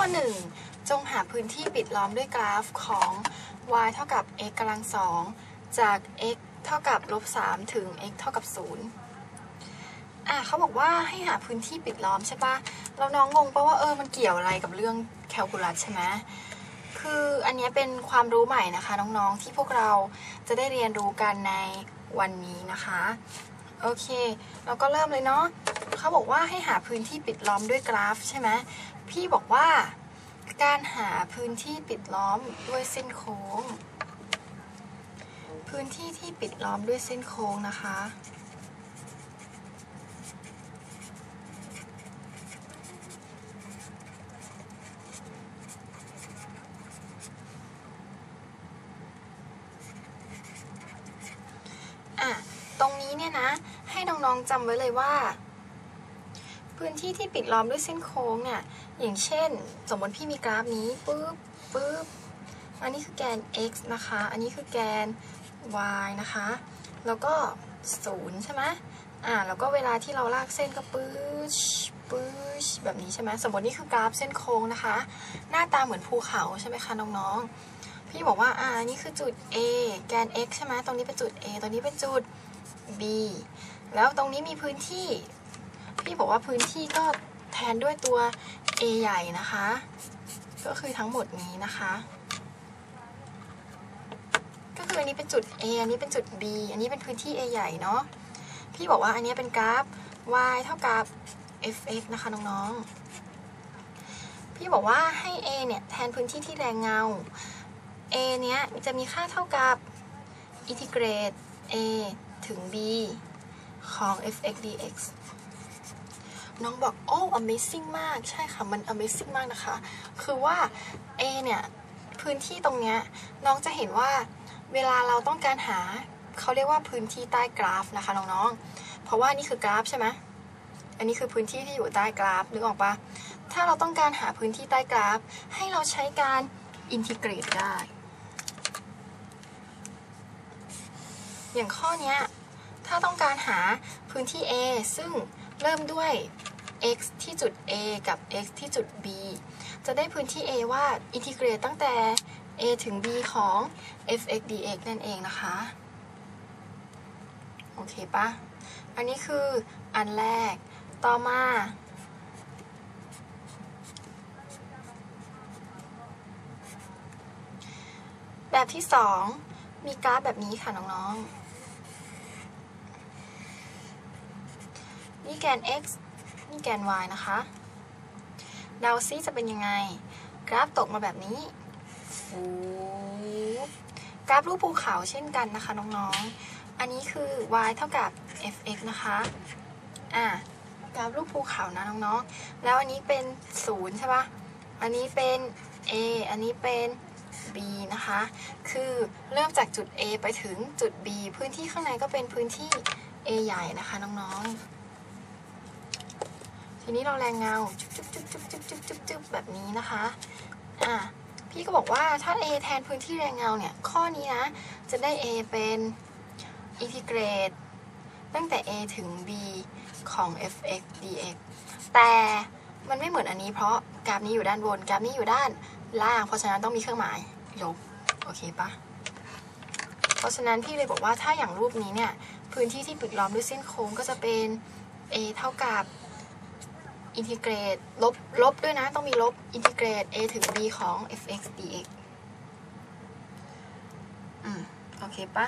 อ 1 จงหาพื้นที่ปิดล้อมด้วยกราฟของ y เท่ากับ x กำลังสองจาก x เท่ากับ-3 ถึง x เท่ากับ0เขาบอกว่าให้หาพื้นที่ปิดล้อมใช่ปะเราน้องงงปะว่ามันเกี่ยวอะไรกับเรื่องแคลคูลัสใช่ไหมคืออันนี้เป็นความรู้ใหม่นะคะน้องๆที่พวกเราจะได้เรียนรู้กันในวันนี้นะคะโอเคเราก็เริ่มเลยเนาะเขาบอกว่าให้หาพื้นที่ปิดล้อมด้วยกราฟใช่ไหมพี่บอกว่าการหาพื้นที่ปิดล้อมด้วยเส้นโค้งพื้นที่ที่ปิดล้อมด้วยเส้นโค้งนะคะตรงนี้เนี่ยนะให้น้องๆจำไว้เลยว่าพื้นที่ที่ปิดล้อมด้วยเส้นโค้งเนี่ยอย่างเช่นสมมติพี่มีกราฟนี้ปึ๊บอันนี้คือแกน x นะคะอันนี้คือแกน y นะคะแล้วก็0ใช่ไหมแล้วก็เวลาที่เราลากเส้นก็ปึ๊ชแบบนี้ใช่ไหมสมมตินี่คือกราฟเส้นโค้งนะคะหน้าตาเหมือนภูเขาใช่ไหมคะน้องๆพี่บอกว่าอันนี้คือจุด a แกน x ใช่ไหมตรงนี้เป็นจุด a ตรงนี้เป็นจุด b แล้วตรงนี้มีพื้นที่พี่บอกว่าพื้นที่ก็แทนด้วยตัว a ใหญ่นะคะก็คือทั้งหมดนี้นะคะก็คืออันนี้เป็นจุด a อันนี้เป็นจุด b อันนี้เป็นพื้นที่ a ใหญ่เนาะพี่บอกว่าอันนี้เป็นกราฟ y เท่ากับ fx นะคะน้องๆพี่บอกว่าให้ a เนี่ยแทนพื้นที่ที่แรงเงา a เนี้ยจะมีค่าเท่ากับอินทิเกรต a ถึง b ของ fx dx น้องบอกamazing มากใช่ค่ะมัน amazing มากนะคะคือว่า a เนี่ยพื้นที่ตรงเนี้ยน้องจะเห็นว่าเวลาเราต้องการหาเขาเรียกว่าพื้นที่ใต้กราฟนะคะน้องๆเพราะว่านี่คือกราฟใช่ไหมอันนี้คือพื้นที่ที่อยู่ใต้กราฟนึกออกปะถ้าเราต้องการหาพื้นที่ใต้กราฟให้เราใช้การอินทิเกรตได้อย่างข้อนี้ถ้าต้องการหาพื้นที่ A ซึ่งเริ่มด้วย x ที่จุด A กับ x ที่จุด B จะได้พื้นที่ A ว่าอินทิเกรตตั้งแต่ A ถึง B ของ fx dx นั่นเองนะคะโอเคปะอันนี้คืออันแรกต่อมาแบบที่2มีกราฟแบบนี้ค่ะน้องๆนี่แกน x นี่แกน y นะคะเดาซิจะเป็นยังไงกราฟตกมาแบบนี้กราฟรูปภูเขาเช่นกันนะคะน้องๆอันนี้คือ y เท่ากับ fx นะคะกราฟรูปภูเขานะน้องๆแล้วอันนี้เป็น0ใช่ปะอันนี้เป็น a อันนี้เป็น b นะคะคือเริ่มจากจุด a ไปถึงจุด b พื้นที่ข้างในก็เป็นพื้นที่ a ใหญ่นะคะน้องๆทีนี้เราแรงเงาจุ๊บแบบนี้นะคะพี่ก็บอกว่าถ้า a แทนพื้นที่แรงเงาเนี่ยข้อนี้นะจะได้ a เป็นอินทิเกรตตั้งแต่ a ถึง b ของ fx dx แต่มันไม่เหมือนอันนี้เพราะกราฟนี้อยู่ด้านบนกราฟนี้อยู่ด้านล่างเพราะฉะนั้นต้องมีเครื่องหมายลบโอเคปะเพราะฉะนั้นพี่เลยบอกว่าถ้าอย่างรูปนี้เนี่ยพื้นที่ที่ปิดล้อมด้วยเส้นโค้งก็จะเป็น a เท่ากับอินทิเกรตลบด้วยนะต้องมีลบอินทิเกรต a ถึง b ของ fx dx โอเคปะ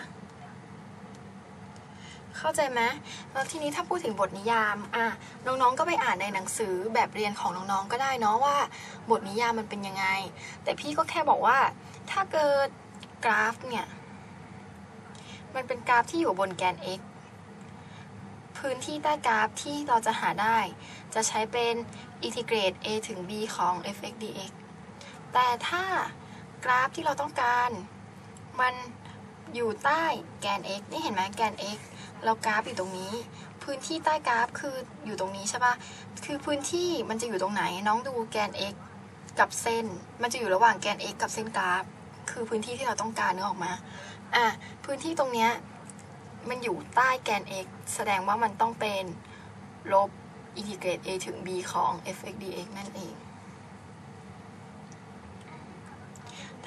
เข้าใจไหมแล้วทีนี้ถ้าพูดถึงบทนิยามน้องๆก็ไปอ่านในหนังสือแบบเรียนของน้องๆก็ได้เนาะว่าบทนิยามมันเป็นยังไงแต่พี่ก็แค่บอกว่าถ้าเกิดกราฟเนี่ยมันเป็นกราฟที่อยู่บนแกน x พื้นที่ใต้กราฟที่เราจะหาได้จะใช้เป็นอินทิเกรต a ถึง b ของ fx dx แต่ถ้ากราฟที่เราต้องการมันอยู่ใต้แกน x นี่เห็นไหมแกน x เรากราฟอยู่ตรงนี้พื้นที่ใต้กราฟคืออยู่ตรงนี้ใช่ปะคือพื้นที่มันจะอยู่ตรงไหนน้องดูแกน x กับเส้นมันจะอยู่ระหว่างแกน x กับเส้นกราฟคือพื้นที่ที่เราต้องการนึกออกมาพื้นที่ตรงเนี้ยมันอยู่ใต้แกน x แสดงว่ามันต้องเป็นลบอินทิเกรต a ถึง b ของ fx dx นั่นเอง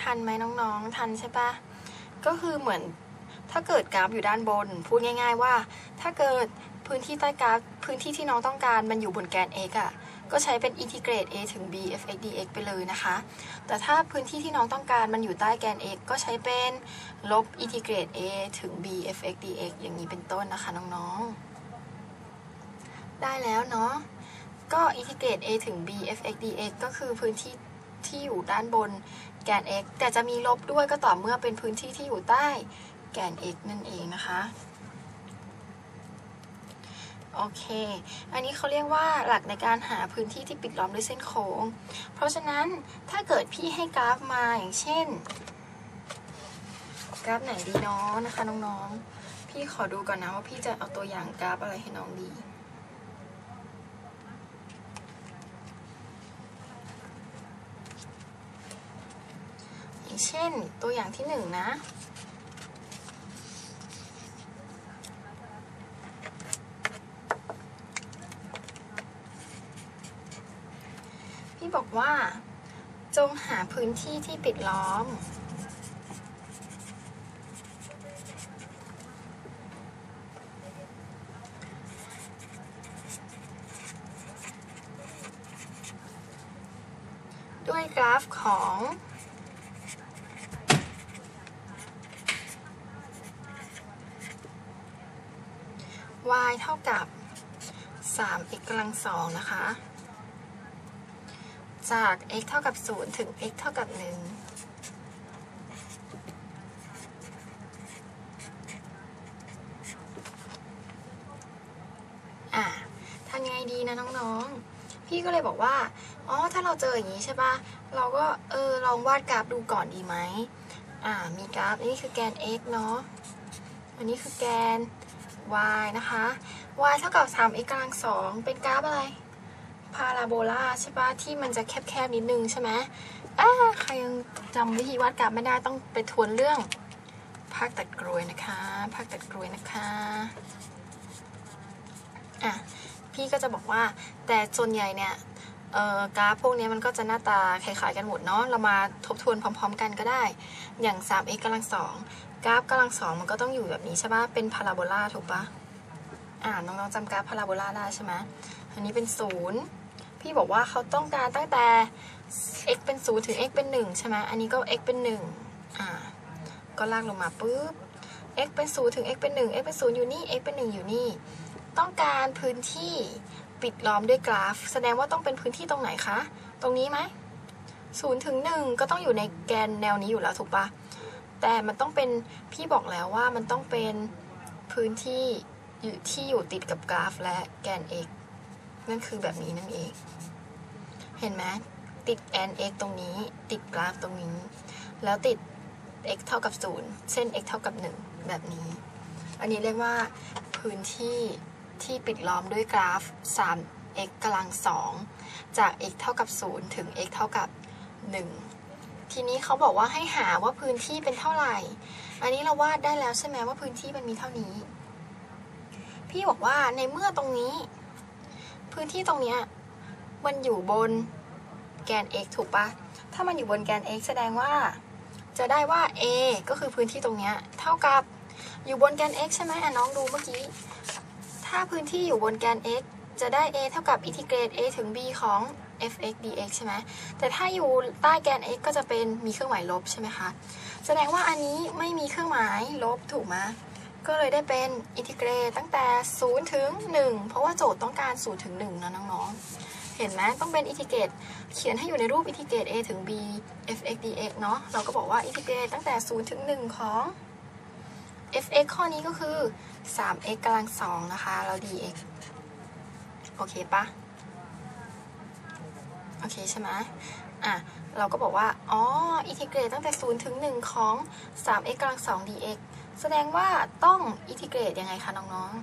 ทันไหมน้องๆทันใช่ปะก็คือเหมือนถ้าเกิดกราฟอยู่ด้านบนพูดง่ายๆว่าถ้าเกิดพื้นที่ใต้กราฟพื้นที่ที่น้องต้องการมันอยู่บนแกน x อ่ะก็ใช้เป็น integrate a ถึง b f(x) dx ไปเลยนะคะแต่ถ้าพื้นที่ที่น้องต้องการมันอยู่ใต้แกน x ก็ใช้เป็นลบ integrate a ถึง b f(x) dx อย่างนี้เป็นต้นนะคะน้องๆได้แล้วเนาะก็ integrate a ถึง b f(x) dx ก็คือพื้นที่ที่อยู่ด้านบนแกน x แต่จะมีลบด้วยก็ต่อเมื่อเป็นพื้นที่ที่อยู่ใต้แกน x นั่นเองนะคะโอเคอันนี้เขาเรียกว่าหลักในการหาพื้นที่ที่ปิดล้อมด้วยเส้นโค้งเพราะฉะนั้นถ้าเกิดพี่ให้กราฟมาอย่างเช่นกราฟไหนดีเนาะนะคะน้องๆพี่ขอดูก่อนนะว่าพี่จะเอาตัวอย่างกราฟอะไรให้น้องดีอย่างเช่นตัวอย่างที่1นะพี่บอกว่าจงหาพื้นที่ที่ปิดล้อมด้วยกราฟของ y เท่ากับ 3x กำลัง2นะคะจาก x เท่ากับ0ถึง x เท่ากับ1ทำยังไงดีนะน้องๆพี่ก็เลยบอกว่าอ๋อถ้าเราเจออย่างนี้ใช่ปะเราก็ลองวาดกราฟดูก่อนดีไหมมีกราฟนี่คือแกน x เนาะอันนี้คือแกน y นะคะ y เท่ากับ 3x กำลัง2เป็นกราฟอะไรพาราโบลาใช่ปะที่มันจะแคบๆนิดนึงใช่ไหมใครยังจำวิธีวาดกราฟไม่ได้ต้องไปทวนเรื่องภาคตัดกรวยนะคะภาคตัดกรวยนะคะพี่ก็จะบอกว่าแต่ส่วนใหญ่เนี่ยกราฟพวกนี้มันก็จะหน้าตาคล้ายๆกันหมดเนาะเรามาทบทวนพร้อมๆกันก็ได้อย่าง 3x กำลัง2กราฟกำลัง2มันก็ต้องอยู่แบบนี้ใช่ปะเป็นพาราโบลาถูกปะน้องๆจำกราฟพาราโบลาได้ใช่ไหมอันนี้เป็น0พี่บอกว่าเขาต้องการตั้งแต่ x เป็น0ถึง x เป็น1ใช่ไหมอันนี้ก็ x เป็น1ก็ลากลงมาปุ๊บ x เป็น0ถึง x เป็น1 x เป็น0อยู่นี่ x เป็น1อยู่นี่ต้องการพื้นที่ปิดล้อมด้วยกราฟแสดงว่าต้องเป็นพื้นที่ตรงไหนคะตรงนี้ไหม0ถึง1ก็ต้องอยู่ในแกนแนวนี้อยู่แล้วถูกปะแต่มันต้องเป็นพี่บอกแล้วว่ามันต้องเป็นพื้นที่อยู่ติดกับกราฟและแกน x นั่นคือแบบนี้นั่นเองเห็นไหมติดแกน x ตรงนี้ติดกราฟตรงนี้แล้วติด x เท่ากับ0เส้น x เท่ากับ1แบบนี้อันนี้เรียกว่าพื้นที่ที่ปิดล้อมด้วยกราฟ 3x กำลัง2จาก x เท่ากับ0ถึง x เท่ากับ1ทีนี้เขาบอกว่าให้หาว่าพื้นที่เป็นเท่าไหร่อันนี้เราวาดได้แล้วใช่ไหมว่าพื้นที่มันมีเท่านี้พี่บอกว่าในเมื่อตรงนี้พื้นที่ตรงนี้มันอยู่บนแกน x ถูกปะถ้ามันอยู่บนแกน x แสดงว่าจะได้ว่า a ก็คือพื้นที่ตรงนี้เท่ากับอยู่บนแกน x ใช่ไหมน้องดูเมื่อกี้ถ้าพื้นที่อยู่บนแกน x จะได้ a เท่ากับ integrate a ถึง b ของ f(x) dx ใช่ไหมแต่ถ้าอยู่ใต้แกน x ก็จะเป็นมีเครื่องหมายลบใช่ไหมคะแสดงว่าอันนี้ไม่มีเครื่องหมายลบถูกไหมก็เลยได้เป็น integrate ตั้งแต่0ถึง1เพราะว่าโจทย์ต้องการ0ถึง1นะน้องๆเห็นไหมต้องเป็น integrate เขียนให้อยู่ในรูป integrate a ถึง b f(x) dx เนาะเราก็บอกว่า integrate ตั้งแต่0ถึง1ของ f(x) ข้อนี้ก็คือ 3x กำลัง2นะคะแล้ว dx โอเคปะโอเคใช่ไหมเราก็บอกว่าอินทิเกรตตั้งแต่0ถึง1ของ 3x กำลัง2 dx แสดงว่าต้องอินทิเกรตยังไงคะน้อง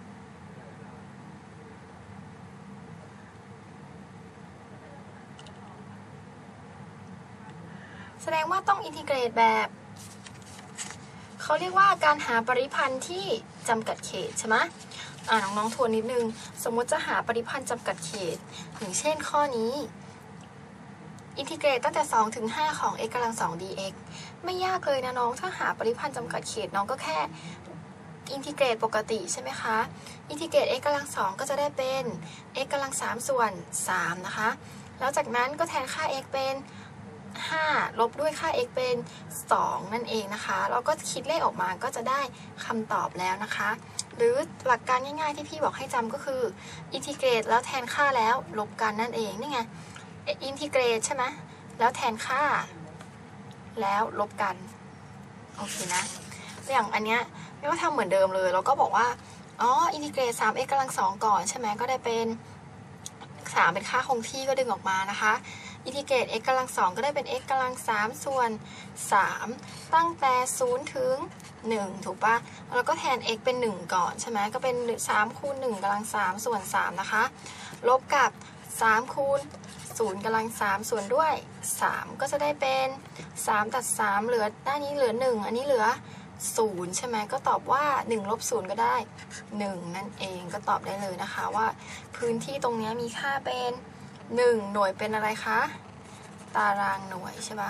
ๆแสดงว่าต้องอินทิเกรตแบบเขาเรียกว่าการหาปริพันธ์ที่จำกัดเขตใช่ไหมน้องๆทวนนิดนึงสมมติจะหาปริพันธ์จำกัดเขตอย่างเช่นข้อนี้อินทิเกรตตั้งแต่2 ถึง 5ของ x กำลัง2 dx ไม่ยากเลยนะน้องถ้าหาปริพันธ์จำกัดเขตน้องก็แค่อินทิเกรตปกติใช่ไหมคะอินทิเกรต x กำลัง2ก็จะได้เป็น x กำลัง3ส่วน3นะคะแล้วจากนั้นก็แทนค่า x เป็น5ลบด้วยค่า x เป็น2นั่นเองนะคะเราก็คิดเลขออกมาก็จะได้คำตอบแล้วนะคะหรือหลักการง่ายๆที่พี่บอกให้จำก็คืออินทิเกรตแล้วแทนค่าแล้วลบกันนั่นเองนี่ไงอินทิเกรตใช่ไหมแล้วแทนค่าแล้วลบกันโอเคนะอย่างอันเนี้ยไม่ว่าทำเหมือนเดิมเลยเราก็บอกว่าอ๋ออินทิเกรต 3x กำลัง2ก่อนใช่ไหมก็ได้เป็น3เป็นค่าคงที่ก็ดึงออกมานะคะอินทิเกรต x กำลัง2ก็ได้เป็น x กำลัง3ส่วน3ตั้งแต่0 ถึง1ถูกปะแล้วก็แทน x เป็น1ก่อนใช่ไหมก็เป็น3คูณ1กำลัง3ส่วน3นะคะลบกับ3คูณ0กำลัง3ส่วนด้วย3ก็จะได้เป็น3ตัด3เหลือด้านนี้เหลือ1อันนี้เหลือ0ใช่ไหมก็ตอบว่า1ลบ0ก็ได้1นั่นเองก็ตอบได้เลยนะคะว่าพื้นที่ตรงนี้มีค่าเป็น1หน่วยเป็นอะไรคะตารางหน่วยใช่ปะ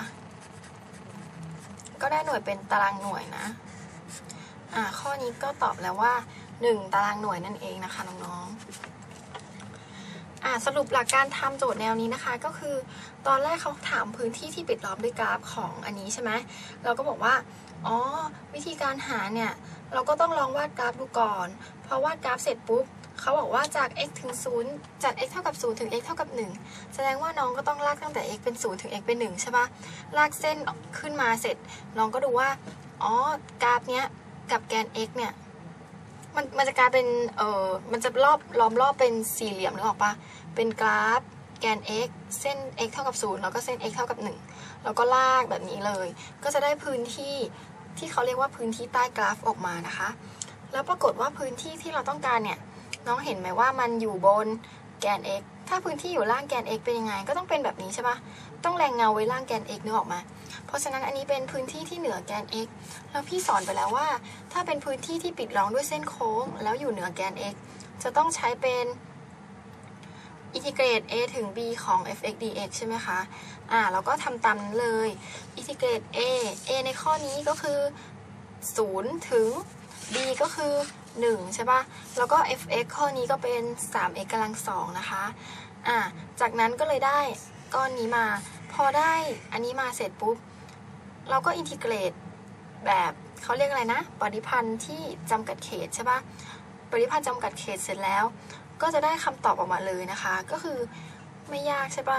ก็ได้หน่วยเป็นตารางหน่วยนะข้อนี้ก็ตอบแล้วว่า1ตารางหน่วยนั่นเองนะคะน้องๆสรุปหลักการทำโจทย์แนวนี้นะคะก็คือตอนแรกเขาถามพื้นที่ที่ปิดล้อมด้วยกราฟของอันนี้ใช่ไหมเราก็บอกว่าอ๋อวิธีการหาเนี่ยเราก็ต้องลองวาดกราฟดูก่อนพอวาดกราฟเสร็จปุ๊บเขาบอกว่าจาก x ถึง0จาก x เท่ากับ0ถึง x เท่ากับ1แสดงว่าน้องก็ต้องลากตั้งแต่ x เป็น0ถึง x เป็น1ใช่ปะลากเส้นขึ้นมาเสร็จน้องก็ดูว่าอ๋อกราฟเนี้ยกับแกน x เนี่ยมันจะกลายเป็นมันจะล้อมรอบเป็นสี่เหลี่ยมนึกออกปะเป็นกราฟแกน x เส้น x เท่ากับ0แล้วก็เส้น x เท่ากับ1แล้วก็ลากแบบนี้เลยก็จะได้พื้นที่ที่เขาเรียกว่าพื้นที่ใต้กราฟออกมานะคะแล้วปรากฏว่าพื้นที่ที่เราต้องการเนี่ยน้องเห็นไหมว่ามันอยู่บนแกน x ถ้าพื้นที่อยู่ล่างแกน x เป็นยังไงก็ต้องเป็นแบบนี้ใช่ปะต้องแรงเงาไว้ล่างแกน x นึกออกมาเพราะฉะนั้นอันนี้เป็นพื้นที่ที่เหนือแกน x แล้วพี่สอนไปแล้วว่าถ้าเป็นพื้นที่ที่ปิดล้อมด้วยเส้นโค้งแล้วอยู่เหนือแกน x จะต้องใช้เป็นอินทิเกรต a ถึง b ของ f(x) dx ใช่ไหมคะเราก็ทำตามนั้นเลยอินทิเกรต a ในข้อนี้ก็คือ0ถึง b ก็คือ1ใช่ปะแล้วก็ f(x) ข้อนี้ก็เป็น 3x กำลัง2นะคะจากนั้นก็เลยได้ก้อนนี้มาพอได้อันนี้มาเสร็จปุ๊บเราก็อินทิเกรตแบบเขาเรียกอะไรนะปริพันธ์ที่จำกัดเขตใช่ปะปริพันธ์จำกัดเขตเสร็จแล้วก็จะได้คำตอบออกมาเลยนะคะก็คือไม่ยากใช่ปะ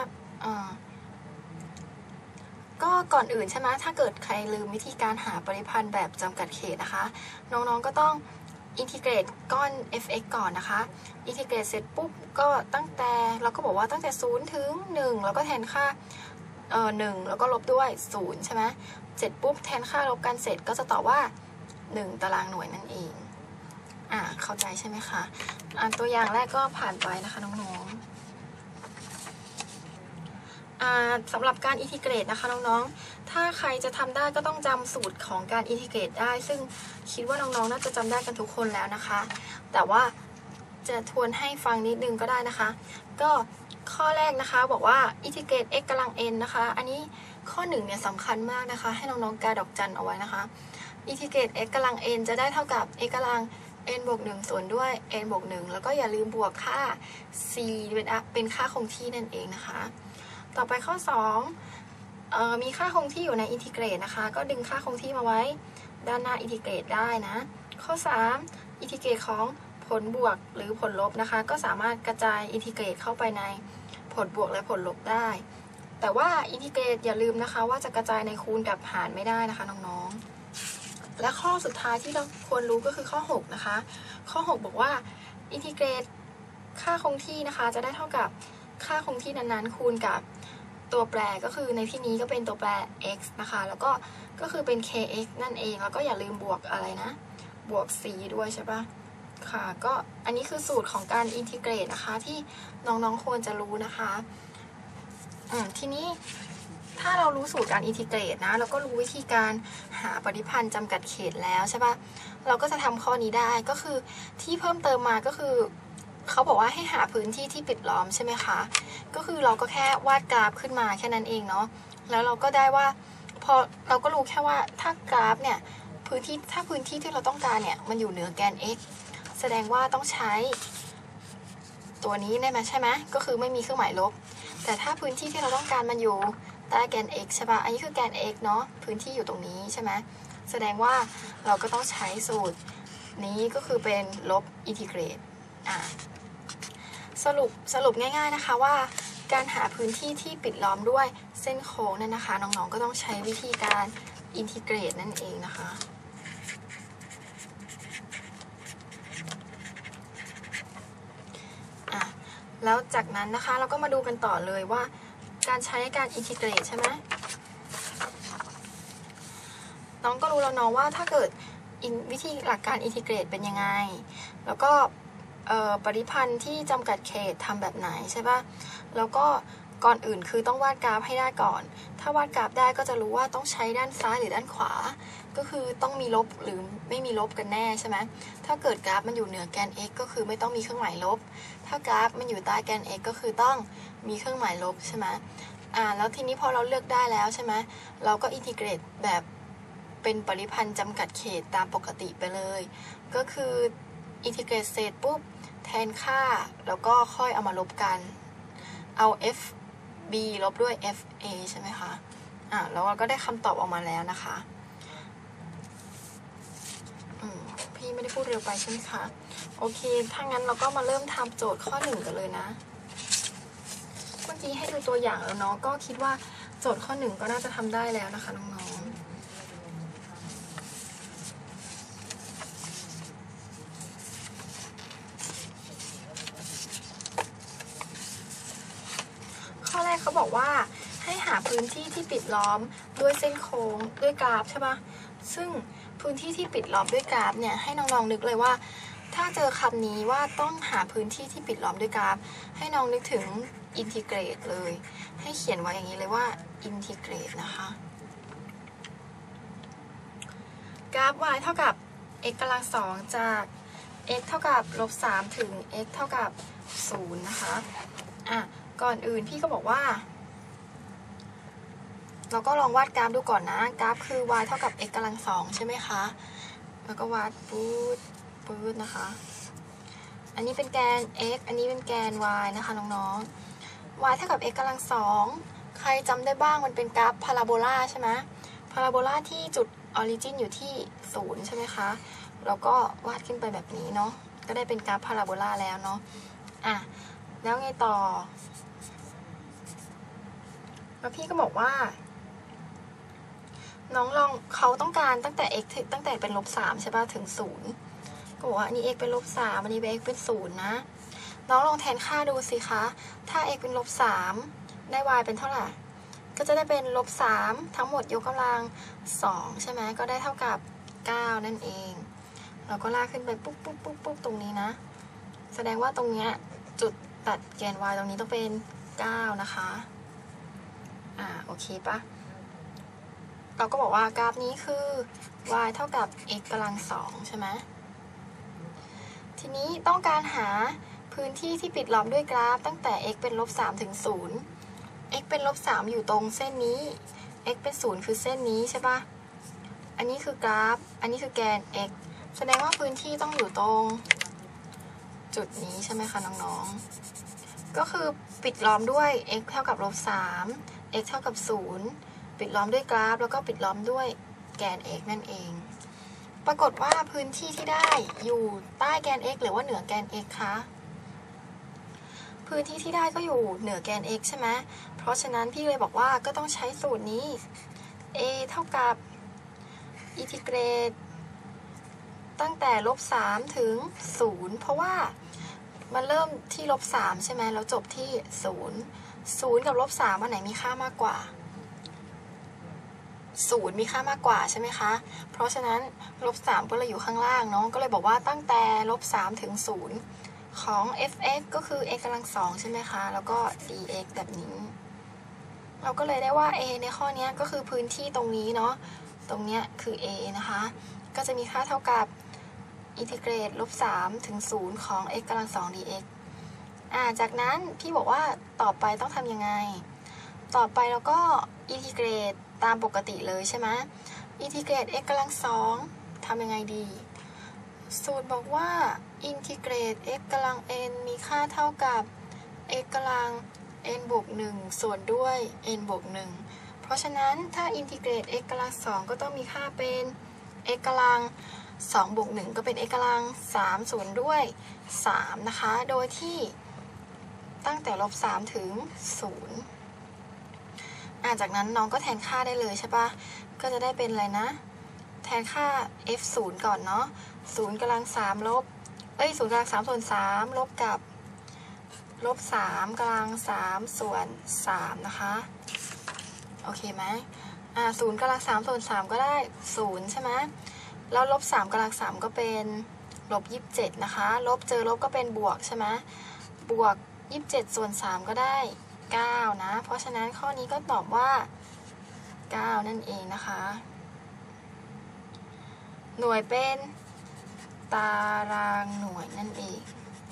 ก็ก่อนอื่นใช่ไหมถ้าเกิดใครลืมวิธีการหาปริพันธ์แบบจำกัดเขตนะคะน้องๆก็ต้องอินทิเกรตก้อน f(x) ก่อนนะคะอินทิเกรตเสร็จปุ๊บก็ตั้งแต่เราก็บอกว่าตั้งแต่0ถึง1แล้วก็แทนค่า1แล้วก็ลบด้วย0ใช่ไหมเสร็จปุ๊บแทนค่าลบกันเสร็จก็จะตอบว่า1ตารางหน่วยนั่นเองเข้าใจใช่ไหมคะตัวอย่างแรกก็ผ่านไปนะคะน้องๆสำหรับการอินทิเกรตนะคะน้องๆถ้าใครจะทำได้ก็ต้องจำสูตรของการอินทิเกรตได้ซึ่งคิดว่าน้องๆน่าจะจำได้กันทุกคนแล้วนะคะแต่ว่าจะทวนให้ฟังนิดนึงก็ได้นะคะก็ข้อแรกนะคะบอกว่าอินทิเกรต x กำลัง n นะคะอันนี้ข้อ1เนี่ยสำคัญมากนะคะให้น้องๆกาดอกจันเอาไว้นะคะอินทิเกรต x กำลัง n จะได้เท่ากับ x กำลังn บวก1ส่วนด้วย n บวก1แล้วก็อย่าลืมบวกค่า c เป็นค่าคงที่นั่นเองนะคะต่อไปข้อ2มีค่าคงที่อยู่ในอินทิเกรตนะคะก็ดึงค่าคงที่มาไว้ด้านหน้าอินทิเกรตได้นะข้อ3อินทิเกรตของผลบวกหรือผลลบนะคะก็สามารถกระจายอินทิเกรตเข้าไปในผลบวกและผลลบได้แต่ว่าอินทิเกรตอย่าลืมนะคะว่าจะกระจายในคูณกับหารไม่ได้นะคะน้องๆและข้อสุดท้ายที่เราควรรู้ก็คือข้อ6นะคะข้อ6บอกว่าอินทิเกรตค่าคงที่นะคะจะได้เท่ากับค่าคงที่นั้นๆคูณกับตัวแปรก็คือในที่นี้ก็เป็นตัวแปร x นะคะแล้วก็คือเป็น kx นั่นเองแล้วก็อย่าลืมบวกอะไรนะบวก c ด้วยใช่ปะค่ะก็อันนี้คือสูตรของการอินทิเกรตนะคะที่น้องๆควรจะรู้นะคะทีนี้ถ้าเรารู้สูตรการอินทิเกรตนะแล้วก็รู้วิธีการหาปริพันธ์จำกัดเขตแล้วใช่ปะเราก็จะทำข้อนี้ได้ก็คือที่เพิ่มเติมมาก็คือเขาบอกว่าให้หาพื้นที่ที่ปิดล้อมใช่ไหมคะก็คือเราก็แค่วาดกราฟขึ้นมาแค่นั้นเองเนาะแล้วเราก็ได้ว่าพอเราก็รู้แค่ว่าถ้ากราฟเนี่ยพื้นที่ที่เราต้องการเนี่ยมันอยู่เหนือแกน x แสดงว่าต้องใช้ตัวนี้ได้ไหมใช่ไหมก็คือไม่มีเครื่องหมายลบแต่ถ้าพื้นที่ที่เราต้องการมันอยู่ใต้แกน x ใช่ปะอันนี้คือแกน x เนาะพื้นที่อยู่ตรงนี้ใช่ไหมแสดงว่าเราก็ต้องใช้สูตรนี้ก็คือเป็นลบอินทิเกรตสรุปง่ายๆนะคะว่าการหาพื้นที่ที่ปิดล้อมด้วยเส้นโค้งนั่นนะคะน้องๆก็ต้องใช้วิธีการอินทิเกรตนั่นเองนะคะแล้วจากนั้นนะคะเราก็มาดูกันต่อเลยว่าการใช้การอินทิเกรตใช่ไหมน้องก็รู้แล้วน้องว่าถ้าเกิดวิธีหลักการอินทิเกรตเป็นยังไงแล้วก็ปริพันธ์ที่จำกัดเขตทำแบบไหนใช่ปะแล้วก็ก่อนอื่นคือต้องวาดกราฟให้ได้ก่อนถ้าวาดกราฟได้ก็จะรู้ว่าต้องใช้ด้านซ้ายหรือด้านขวาก็คือต้องมีลบหรือไม่มีลบกันแน่ใช่ไหมถ้าเกิดกราฟมันอยู่เหนือแกน x ก็คือไม่ต้องมีเครื่องหมายลบถ้ากราฟมันอยู่ใต้แกน x ก็คือต้องมีเครื่องหมายลบใช่ไหมแล้วทีนี้พอเราเลือกได้แล้วใช่ไหมเราก็อินทิเกรตแบบเป็นปริพันธ์จำกัดเขตตามปกติไปเลยก็คืออินทิเกรตเสร็จปุ๊บแทนค่าแล้วก็ค่อยเอามาลบกันเอา fb ลบด้วย fa ใช่ไหมคะแล้วเราก็ได้คำตอบออกมาแล้วนะคะพี่ไม่ได้พูดเร็วไปใช่ไหมคะโอเคถ้างั้นเราก็มาเริ่มทำโจทย์ข้อ1กันเลยนะเมื่อกี้ให้ดูตัวอย่างแล้วเนาะก็คิดว่าโจทย์ข้อ1ก็น่าจะทำได้แล้วนะคะน้องๆข้อแรกเขาบอกว่าให้หาพื้นที่ที่ปิดล้อมด้วยเส้นโค้งด้วยกราฟใช่ปะซึ่งพื้นที่ที่ปิดล้อมด้วยกราฟเนี่ยให้น้องๆนึกเลยว่าถ้าเจอคำนี้ว่าต้องหาพื้นที่ที่ปิดล้อมด้วยกราฟให้น้องนึกถึงอินทิเกรตเลยให้เขียนไว้อย่างนี้เลยว่าอินทิเกรตนะคะกราฟ y เท่ากับ x กำลัง2จาก x เท่ากับ-3ถึง x เท่ากับ0นะคะก่อนอื่นพี่ก็บอกว่าเราก็ลองวาดกราฟดูก่อนนะกราฟคือ y เท่ากับ x กำลัง2ใช่ไหมคะแล้วก็วาดปื๊ดนะคะอันนี้เป็นแกน x อันนี้เป็นแกน y นะคะน้องๆ y เท่ากับ x กำลัง2ใครจำได้บ้างมันเป็นกราฟพาราโบลาใช่ไหมพาราโบลาที่จุดออริจินอยู่ที่0ใช่ไหมคะแล้วก็วาดขึ้นไปแบบนี้เนาะก็ได้เป็นกราฟพาราโบลาแล้วเนาะแล้วไงต่อแล้วพี่ก็บอกว่าน้องลองเขาต้องการตั้งแต่ x ตั้งแต่เป็น-3ใช่ป่ะถึง0ก็บอกว่าอันนี้ x เป็น-3อันนี้ x เป็น0นะน้องลองแทนค่าดูสิคะถ้า x เป็น-3ได้ y เป็นเท่าไหร่ก็จะได้เป็น-3ทั้งหมดยกกำลัง2ใช่ไหมก็ได้เท่ากับ9นั่นเองเราก็ลากขึ้นไปปุ๊บตรงนี้นะแสดงว่าตรงเนี้ยจุดตัดแกน y ตรงนี้ต้องเป็น9นะคะโอเคปะเราก็บอกว่ากราฟนี้คือ y เท่ากับ x กำลัง2ใช่ไหมทีนี้ต้องการหาพื้นที่ที่ปิดล้อมด้วยกราฟตั้งแต่ x เป็น-3ถึง0 x เป็น-3อยู่ตรงเส้นนี้ x เป็น0คือเส้นนี้ใช่ปะอันนี้คือกราฟอันนี้คือแกน x แสดงว่าพื้นที่ต้องอยู่ตรงจุดนี้ใช่ไหมคะน้องๆก็คือปิดล้อมด้วย x เท่ากับ-3 x เท่ากับ0ปิดล้อมด้วยกราฟแล้วก็ปิดล้อมด้วยแกน x นั่นเองปรากฏว่าพื้นที่ที่ได้อยู่ใต้แกน x หรือว่าเหนือแกน x คะพื้นที่ที่ได้ก็อยู่เหนือแกน x ใช่ไหมเพราะฉะนั้นพี่เลยบอกว่าก็ต้องใช้สูตรนี้ a เท่ากับอินทิเกรตตั้งแต่-3ถึง0เพราะว่ามันเริ่มที่-3ใช่ไหมแล้วจบที่0กับ-3อันไหนมีค่ามากกว่า0มีค่ามากกว่าใช่ไหมคะเพราะฉะนั้น-3ก็เลยอยู่ข้างล่างเนาะก็เลยบอกว่าตั้งแต่-3ถึง0ของ f(x) ก็คือ x กำลัง2ใช่ไหมคะแล้วก็ dx แบบนี้เราก็เลยได้ว่า a ในข้อนี้ก็คือพื้นที่ตรงนี้เนาะตรงเนี้ยคือ a นะคะก็จะมีค่าเท่ากับอินทิเกรต-3ถึง0ของ x กำลัง2 dx จากนั้นพี่บอกว่าต่อไปต้องทำยังไงต่อไปเราก็อินทิเกรตตามปกติเลยใช่ไหมอินทิเกรต x กำลัง2ทำยังไงดีสูตรบอกว่าอินทิเกรต x กำลัง n มีค่าเท่ากับ x กำลัง n บวก1ส่วนด้วย n บวก1เพราะฉะนั้นถ้าอินทิเกรต x กำลัง2ก็ต้องมีค่าเป็น x กำลัง2บวก1ก็เป็น x กำลัง3ส่วนด้วย3นะคะโดยที่ตั้งแต่-3ถึง0จากนั้นน้องก็แทนค่าได้เลยใช่ปะก็จะได้เป็นอะไรนะแทนค่า f 0ก่อนเนาะ0กำลัง3ลบ0กำลัง3ส่วน3ลบกับ-3กำลัง3ส่วน3นะคะโอเคไหม0กำลัง3ส่วน3ก็ได้0ใช่ไหมแล้ว-3กำลัง3ก็เป็น-27นะคะลบเจอลบก็เป็นบวกใช่ไหมบวก27ส่วน3ก็ได้9นะเพราะฉะนั้นข้อนี้ก็ตอบว่า9นั่นเองนะคะหน่วยเป็นตารางหน่วยนั่นเอง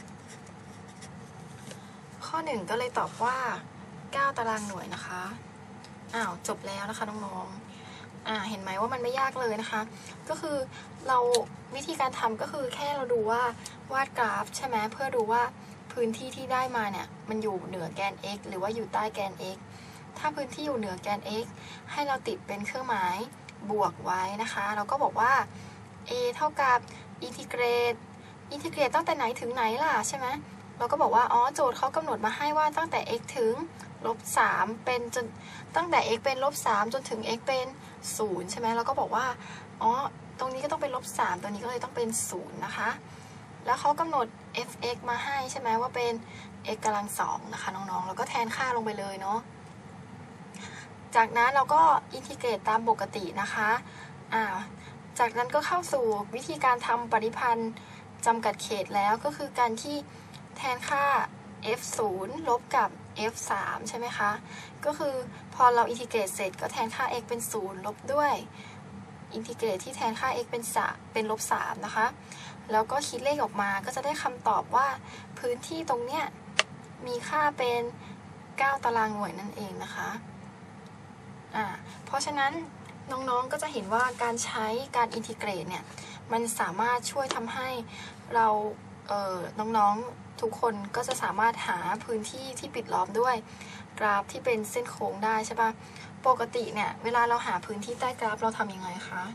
ข้อ1ก็เลยตอบว่า9ตารางหน่วยนะคะจบแล้วนะคะน้องๆเห็นไหมว่ามันไม่ยากเลยนะคะก็คือเราวิธีการทำก็คือแค่เราดูว่าวาดกราฟใช่ไหมเพื่อดูว่าพื้นที่ที่ได้มาเนี่ยมันอยู่เหนือแกน x หรือว่าอยู่ใต้แกน x ถ้าพื้นที่อยู่เหนือแกน x ให้เราติดเป็นเครื่องหมายบวกไว้นะคะเราก็บอกว่า a เท่ากับอินทิเกรตตั้งแต่ไหนถึงไหนล่ะใช่ไหมเราก็บอกว่าโจทย์เขากำหนดมาให้ว่าตั้งแต่ x ถึง-3เป็นจนตั้งแต่ x เป็น-3จนถึง x เป็น0ใช่ไหมเราก็บอกว่าตรงนี้ก็ต้องเป็น-3ตัวนี้ก็เลยต้องเป็น0นะคะแล้วเขากำหนด f(x) มาให้ใช่ไหมว่าเป็น x กำลัง2นะคะน้องๆแล้วก็แทนค่าลงไปเลยเนาะจากนั้นเราก็อินทิเกรตตามปกตินะคะจากนั้นก็เข้าสู่วิธีการทำปริพันธ์จำกัดเขตแล้วก็คือการที่แทนค่า f(0) ลบกับ f(3) ใช่ไหมคะก็คือพอเราอินทิเกรตเสร็จก็แทนค่า x เป็น0ลบด้วยอินทิเกรตที่แทนค่า x เป็น-3นะคะแล้วก็คิดเลขออกมาก็จะได้คำตอบว่าพื้นที่ตรงเนี้ยมีค่าเป็น9ตารางหน่วยนั่นเองนะคะเพราะฉะนั้นน้องๆก็จะเห็นว่าการใช้การอินทิเกรตเนี่ยมันสามารถช่วยทำให้เราน้องๆทุกคนก็จะสามารถหาพื้นที่ที่ปิดล้อมด้วยกราฟที่เป็นเส้นโค้งได้ใช่ปะปกติเนี่ยเวลาเราหาพื้นที่ใต้กราฟเราทำยังไงคะ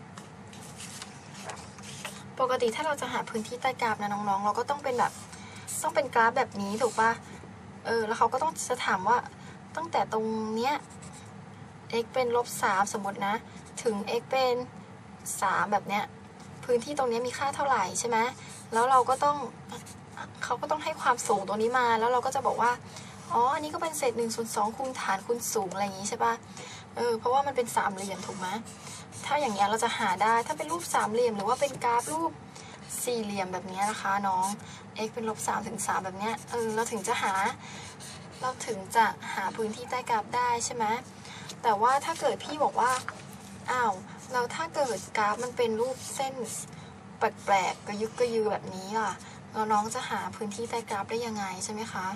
ปกติถ้าเราจะหาพื้นที่ใต้กราฟนะน้องๆเราก็ต้องเป็นกราฟแบบนี้ถูกปะแล้วเขาก็ต้องจะถามว่าตั้งแต่ตรงเนี้ย x เป็น-3สมมตินะถึง x เป็น3แบบเนี้ยพื้นที่ตรงนี้มีค่าเท่าไหร่ใช่ไหมแล้วเราก็ต้องเขาก็ต้องให้ความสูงตัวนี้มาแล้วเราก็จะบอกว่าอันนี้ก็เป็นเศษ1/2คูณฐานคูณสูงอะไรอย่างนี้ใช่ปะเพราะว่ามันเป็นสามเหลี่ยมถูกไหมถ้าอย่างเงี้ยเราจะหาได้ถ้าเป็นรูปสามเหลี่ยมหรือว่าเป็นกราฟรูปสี่เหลี่ยมแบบนี้นะคะน้อง x เป็น-3ถึง3แบบเนี้ยเราถึงจะหาพื้นที่ใต้กราฟได้ใช่ไหมแต่ว่าถ้าเกิดพี่บอกว่าเราถ้าเกิดกราฟมันเป็นรูปเส้นแปลกๆกระยึกกระยือแบบนี้ล่ะน้องจะหาพื้นที่ใต้กราฟได้ยังไงใช่ไหมคะ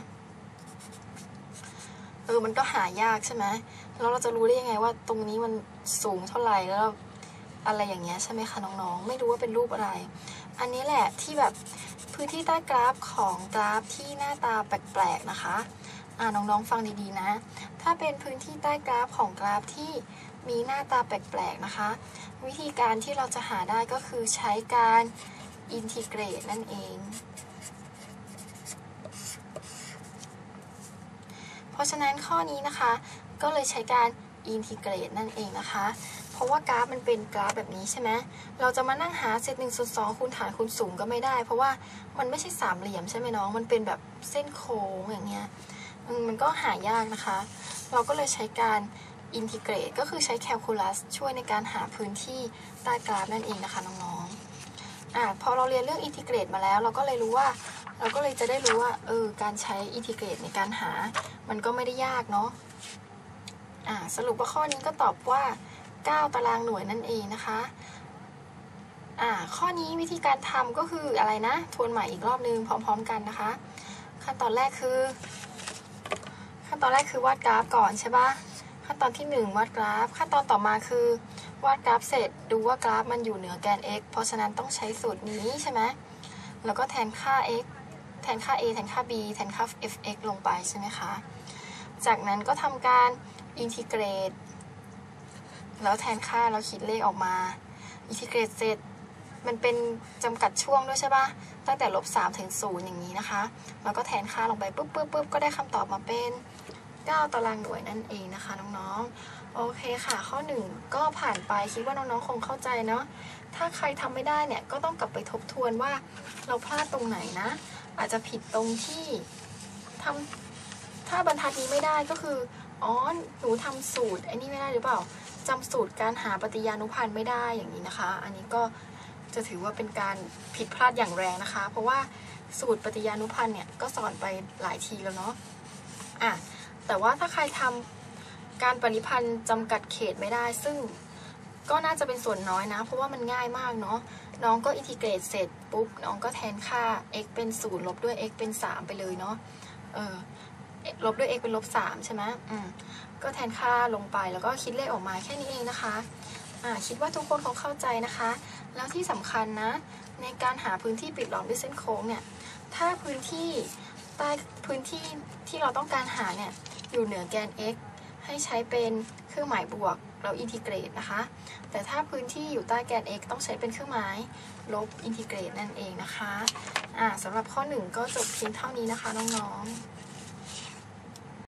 มันก็หายากใช่ไหมแล้วเราจะรู้ได้ยังไงว่าตรงนี้มันสูงเท่าไหร่แล้วอะไรอย่างเงี้ยใช่ไหมคะน้องๆไม่รู้ว่าเป็นรูปอะไรอันนี้แหละที่แบบพื้นที่ใต้กราฟของกราฟที่หน้าตาแปลกๆนะคะน้องๆฟังดีๆนะถ้าเป็นพื้นที่ใต้กราฟของกราฟที่มีหน้าตาแปลกๆนะคะวิธีการที่เราจะหาได้ก็คือใช้การอินทิเกรตนั่นเองเพราะฉะนั้นข้อนี้นะคะก็เลยใช้การอินทิเกรตนั่นเองนะคะเพราะว่ากราฟมันเป็นกราฟแบบนี้ใช่ไหมเราจะมานั่งหาเศษ1/2คูณฐานคูณสูงก็ไม่ได้เพราะว่ามันไม่ใช่สามเหลี่ยมใช่ไหมน้องมันเป็นแบบเส้นโค้งอย่างเงี้ยมันก็หายากนะคะเราก็เลยใช้การอินทิเกรตก็คือใช้แคลคูลัสช่วยในการหาพื้นที่ใต้กราฟนั่นเองนะคะน้องๆพอเราเรียนเรื่องอินทิเกรตมาแล้วเราก็เลยจะได้รู้ว่าการใช้อินทิเกรตในการหามันก็ไม่ได้ยากเนาะสรุปว่าข้อนี้ก็ตอบว่า9ตารางหน่วยนั่นเองนะคะข้อนี้วิธีการทำก็คืออะไรนะทวนใหม่อีกรอบนึงพร้อมๆกันนะคะขั้นตอนแรกคือวาดกราฟก่อนใช่ปะขั้นตอนที่1วาดกราฟขั้นตอนต่อมาคือวาดกราฟเสร็จดูว่ากราฟมันอยู่เหนือแกน x เพราะฉะนั้นต้องใช้สูตรนี้ใช่ไหมแล้วก็แทนค่า x แทนค่า a แทนค่า b แทนค่า f(x) ลงไปใช่ไหมคะจากนั้นก็ทำการอินทิเกรตแล้วแทนค่าแล้วคิดเลขออกมาอินทิเกรตเสร็จมันเป็นจำกัดช่วงด้วยใช่ปะตั้งแต่-3 ถึง 0อย่างนี้นะคะแล้วก็แทนค่าลงไปปุ๊บก็ได้คำตอบมาเป็น9 ตารางหน่วยนั่นเองนะคะน้องๆโอเคค่ะข้อ1ก็ผ่านไปคิดว่าน้องๆคงเข้าใจเนาะถ้าใครทำไม่ได้เนี่ยก็ต้องกลับไปทบทวนว่าเราพลาดตรงไหนนะอาจจะผิดตรงที่ถ้าบรรทัดนี้ไม่ได้ก็คืออ๋อหนูทำสูตรไอ้นี่ไม่ได้หรือเปล่าจำสูตรการหาปฏิญานุพันธ์ไม่ได้อย่างนี้นะคะอันนี้ก็จะถือว่าเป็นการผิดพลาดอย่างแรงนะคะเพราะว่าสูตรปฏิญานุพันธ์เนี่ยก็สอนไปหลายทีแล้วเนาะแต่ว่าถ้าใครทำการปริพันธ์จำกัดเขตไม่ได้ซึ่งก็น่าจะเป็นส่วนน้อยนะเพราะว่ามันง่ายมากเนาะน้องก็อินทิเกรตเสร็จปุ๊บน้องก็แทนค่า x เป็น0ลบด้วย x เป็น3ไปเลยเนาะลบด้วย x เป็น-3ใช่ไหมก็แทนค่าลงไปแล้วก็คิดเลขออกมาแค่นี้เองนะคะคิดว่าทุกคนคงเข้าใจนะคะแล้วที่สำคัญนะในการหาพื้นที่ปิดล้อมด้วยเส้นโค้งเนี่ยถ้าพื้นที่ใต้พื้นที่ที่เราต้องการหาเนี่ยอยู่เหนือแกน x ให้ใช้เป็นเครื่องหมายบวกเราอินทิเกรตนะคะแต่ถ้าพื้นที่อยู่ใต้แกน x ต้องใช้เป็นเครื่องหมายลบอินทิเกรตนั่นเองนะคะสำหรับข้อ1ก็จบเพียงเท่านี้นะคะน้องๆ